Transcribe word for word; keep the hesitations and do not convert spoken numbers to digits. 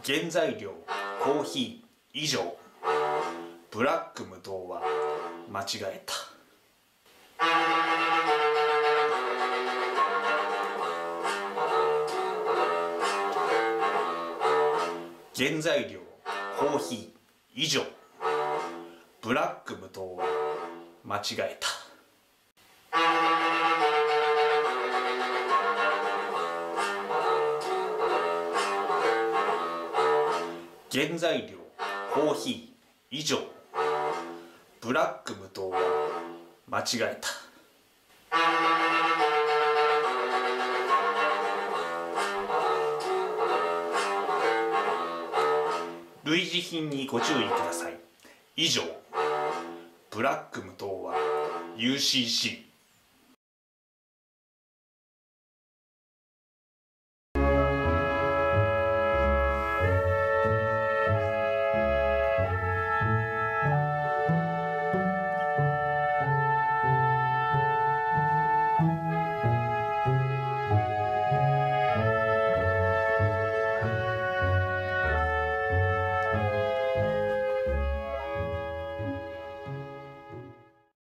原材料コーヒー以上。ブラック無糖は間違えた。原材料コーヒー以上。ブラック無糖は間違えた。原材料コーヒー以上。ブラック無糖は間違えた。類似品にご注意ください。以上。ブラック無糖は ユーシーシー